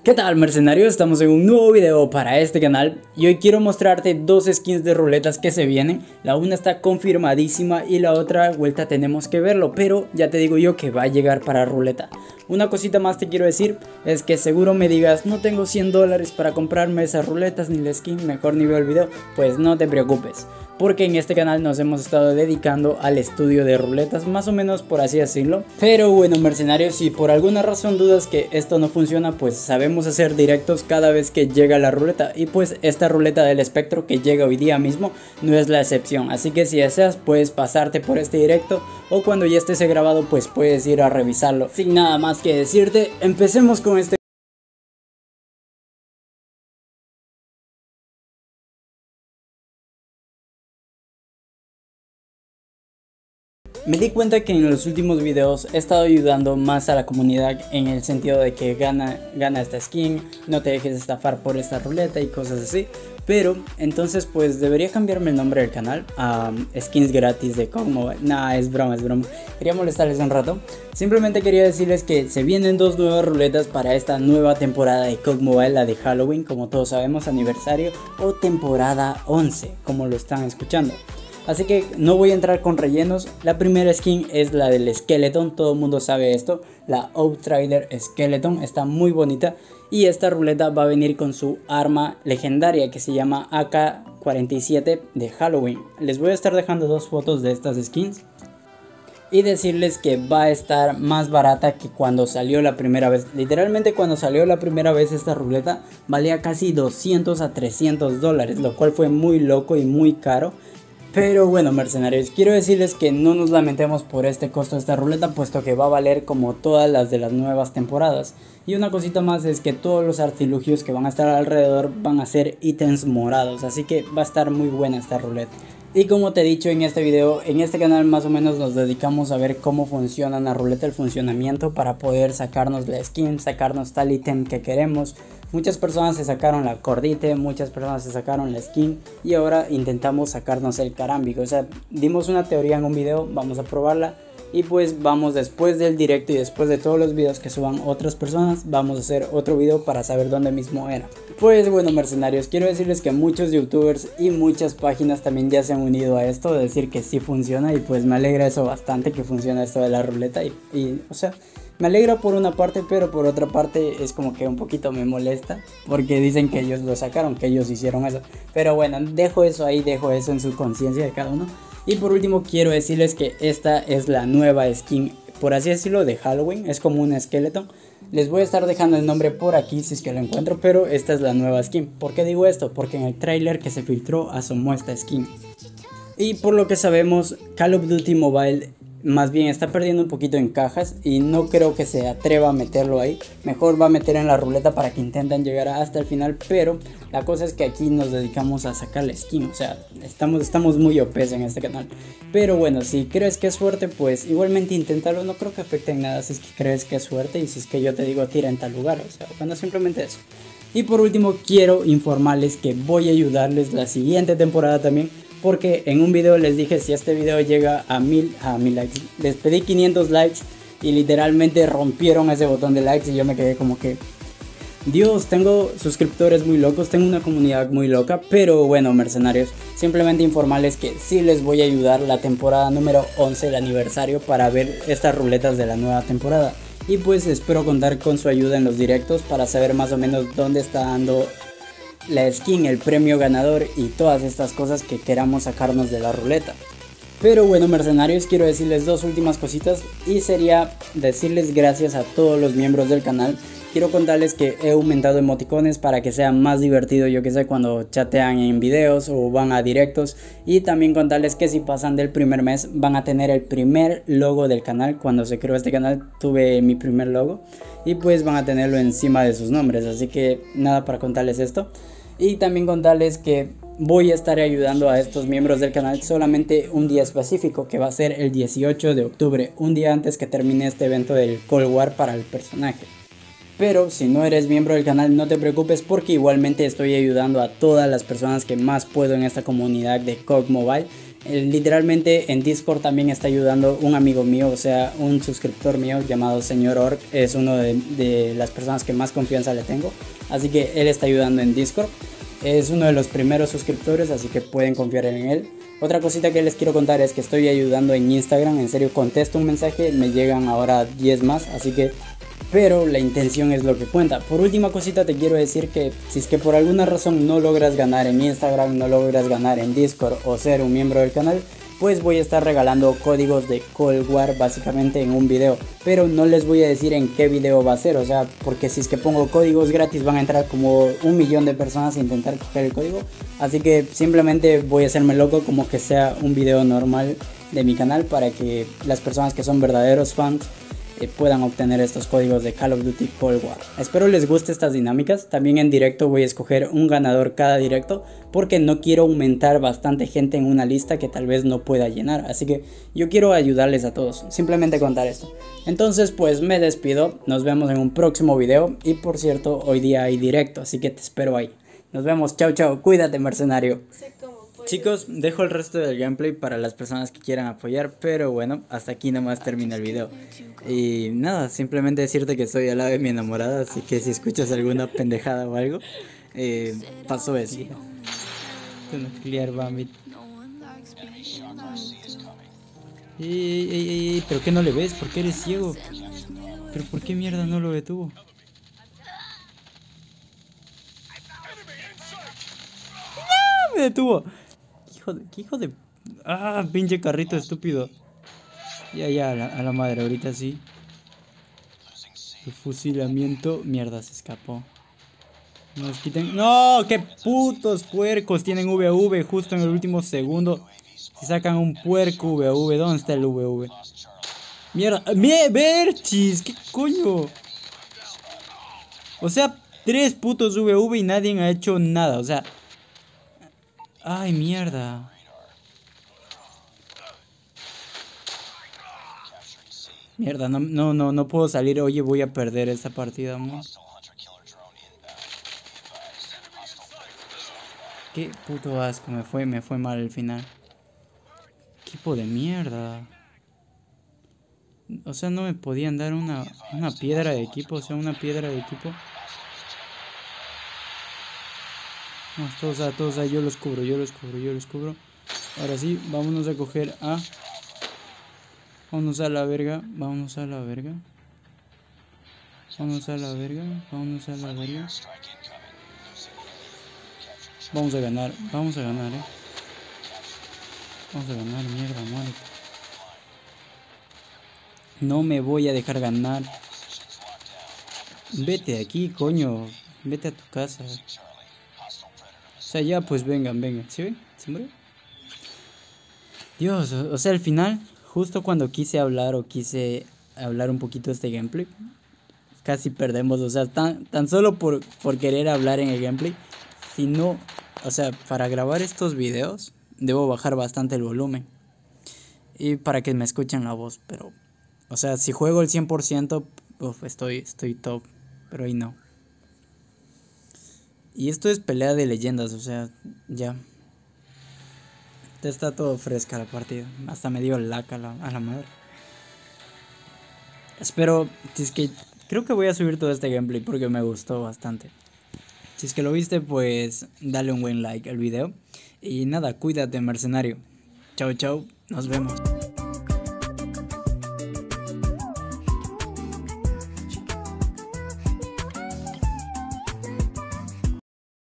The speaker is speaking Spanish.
¿Qué tal, mercenarios? Estamos en un nuevo video para este canal y hoy quiero mostrarte dos skins de ruletas que se vienen. La una está confirmadísima y la otra vuelta tenemos que verlo, pero ya te digo yo que va a llegar para ruleta. Una cosita más te quiero decir, es que seguro me digas no tengo $100 para comprarme esas ruletas ni la skin, mejor ni veo el video. Pues no te preocupes, porque en este canal nos hemos estado dedicando al estudio de ruletas, más o menos por así decirlo. Pero bueno, mercenarios, si por alguna razón dudas que esto no funciona, pues sabemos hacer directos cada vez que llega la ruleta, y pues esta ruleta del espectro que llega hoy día mismo no es la excepción. Así que si deseas puedes pasarte por este directo, o cuando ya esté grabado pues puedes ir a revisarlo. Sin nada más que decirte, empecemos con este. Me di cuenta que en los últimos videos he estado ayudando más a la comunidad en el sentido de que gana esta skin, no te dejes estafar por esta ruleta y cosas así. Pero entonces pues debería cambiarme el nombre del canal a skins gratis de COG Mobile. Nah, es broma, quería molestarles un rato. Simplemente quería decirles que se vienen dos nuevas ruletas para esta nueva temporada de COG Mobile, la de Halloween, como todos sabemos, aniversario, o temporada 11, como lo están escuchando. Así que no voy a entrar con rellenos. La primera skin es la del Skeleton, todo el mundo sabe esto. La Outrider Skeleton está muy bonita. Y esta ruleta va a venir con su arma legendaria que se llama AK-47 de Halloween. Les voy a estar dejando dos fotos de estas skins. Y decirles que va a estar más barata que cuando salió la primera vez. Literalmente cuando salió la primera vez esta ruleta valía casi 200 a $300, lo cual fue muy loco y muy caro. Pero bueno, mercenarios, quiero decirles que no nos lamentemos por este costo de esta ruleta, puesto que va a valer como todas las de las nuevas temporadas. Y una cosita más es que todos los artilugios que van a estar alrededor van a ser ítems morados, así que va a estar muy buena esta ruleta. Y como te he dicho en este video, en este canal más o menos nos dedicamos a ver cómo funciona la ruleta, el funcionamiento para poder sacarnos la skin, sacarnos tal ítem que queremos. Muchas personas se sacaron la cordite, muchas personas se sacaron la skin y ahora intentamos sacarnos el carámbico. O sea, dimos una teoría en un video, vamos a probarla. Y pues vamos, después del directo y después de todos los videos que suban otras personas, vamos a hacer otro video para saber dónde mismo era. Pues bueno, mercenarios, quiero decirles que muchos youtubers y muchas páginas también ya se han unido a esto, de decir que sí funciona, y pues me alegra eso bastante, que funciona esto de la ruleta y o sea, me alegra por una parte, pero por otra parte es como que un poquito me molesta, porque dicen que ellos lo sacaron, que ellos hicieron eso. Pero bueno, dejo eso ahí, dejo eso en su conciencia de cada uno. Y por último quiero decirles que esta es la nueva skin, por así decirlo, de Halloween. Es como un esqueleto. Les voy a estar dejando el nombre por aquí si es que lo encuentro, pero esta es la nueva skin. ¿Por qué digo esto? Porque en el tráiler que se filtró asomó esta skin. Y por lo que sabemos, Call of Duty Mobile más bien está perdiendo un poquito en cajas y no creo que se atreva a meterlo ahí. Mejor va a meter en la ruleta para que intenten llegar hasta el final, pero la cosa es que aquí nos dedicamos a sacar la skin, o sea, estamos muy OPs en este canal. Pero bueno, si crees que es suerte, pues igualmente inténtalo, no creo que afecte en nada si es que crees que es suerte y si es que yo te digo tira en tal lugar, o sea, bueno, simplemente eso. Y por último quiero informarles que voy a ayudarles la siguiente temporada también, porque en un video les dije si este video llega a 1000 likes. Les pedí 500 likes y literalmente rompieron ese botón de likes y yo me quedé como que Dios, tengo suscriptores muy locos, tengo una comunidad muy loca. Pero bueno, mercenarios, simplemente informarles que sí les voy a ayudar la temporada número 11, el aniversario, para ver estas ruletas de la nueva temporada. Y pues espero contar con su ayuda en los directos para saber más o menos dónde está dando la skin, el premio ganador y todas estas cosas que queramos sacarnos de la ruleta. Pero bueno, mercenarios, quiero decirles dos últimas cositas, y sería decirles gracias a todos los miembros del canal. Quiero contarles que he aumentado emoticones para que sea más divertido, yo que sé, cuando chatean en videos o van a directos. Y también contarles que si pasan del primer mes van a tener el primer logo del canal. Cuando se creó este canal tuve mi primer logo y pues van a tenerlo encima de sus nombres. Así que nada, para contarles esto. Y también contarles que voy a estar ayudando a estos miembros del canal solamente un día específico, que va a ser el 18 de octubre, un día antes que termine este evento del Cold War para el personaje. Pero si no eres miembro del canal no te preocupes, porque igualmente estoy ayudando a todas las personas que más puedo en esta comunidad de COG Mobile. Literalmente en Discord también está ayudando un amigo mío, o sea, un suscriptor mío llamado Señor Orc. Es uno de las personas que más confianza le tengo, así que él está ayudando en Discord. Es uno de los primeros suscriptores, así que pueden confiar en él. Otra cosita que les quiero contar es que estoy ayudando en Instagram. En serio, contesto un mensaje, me llegan ahora 10 más, así que... Pero la intención es lo que cuenta. Por última cosita te quiero decir que si es que por alguna razón no logras ganar en Instagram, no logras ganar en Discord o ser un miembro del canal, pues voy a estar regalando códigos de Cold War básicamente en un video. Pero no les voy a decir en qué video va a ser, o sea, porque si es que pongo códigos gratis van a entrar como 1 millón de personas a intentar coger el código. Así que simplemente voy a hacerme loco como que sea un video normal de mi canal para que las personas que son verdaderos fans puedan obtener estos códigos de Call of Duty Cold War. Espero les guste estas dinámicas. También en directo voy a escoger un ganador cada directo, porque no quiero aumentar bastante gente en una lista que tal vez no pueda llenar. Así que yo quiero ayudarles a todos, simplemente contar esto. Entonces pues me despido, nos vemos en un próximo video. Y por cierto, hoy día hay directo, así que te espero ahí. Nos vemos, chao chao, cuídate mercenario. Chicos, dejo el resto del gameplay para las personas que quieran apoyar, pero bueno, hasta aquí nomás termina el video. Y nada, simplemente decirte que estoy al lado de mi enamorada, así que si escuchas alguna pendejada o algo, pasó eso. Nuclear Bambit. Ey, ¿pero qué no le ves? ¿Por qué eres ciego? ¿Pero por qué mierda no lo detuvo? ¡No! ¡Me detuvo! ¿Qué hijo de... ¡Ah! Pinche carrito estúpido. Ya, a la madre, ahorita sí. El fusilamiento. Mierda, se escapó. Nos quiten... ¡No! ¡Qué putos puercos! Tienen VV justo en el último segundo. Si sacan un puerco VV. ¿Dónde está el VV? Mierda. ¡Berchis! ¿Qué coño? O sea, 3 putos VV y nadie ha hecho nada. O sea... ¡Ay, mierda! Mierda, no puedo salir. Oye, voy a perder esta partida, ¿no? Qué puto asco, me fue mal el final. Equipo de mierda. O sea, no me podían dar una piedra de equipo, o sea, una piedra de equipo. Vamos, todos a, yo los cubro. Ahora sí, vámonos a coger a... Vámonos a la verga. Vámonos a ganar. Vamos a ganar, Vamos a ganar, mierda, muerte. No me voy a dejar ganar. Vete de aquí, coño. Vete a tu casa. O sea, ya, pues vengan. ¿Sí ven? ¿Se murió? Dios, o sea, al final, justo cuando quise hablar un poquito de este gameplay, casi perdemos. O sea, tan solo por querer hablar en el gameplay. Si no, o sea, para grabar estos videos debo bajar bastante el volumen. Y para que me escuchen la voz, pero... O sea, si juego el 100%, estoy top, pero ahí no. Y esto es pelea de leyendas, o sea, ya. Está todo fresca la partida. Hasta me dio laca a la madre. Espero, si es que... Creo que voy a subir todo este gameplay porque me gustó bastante. Si es que lo viste, pues dale un buen like al video. Y nada, cuídate, mercenario. Chao, nos vemos.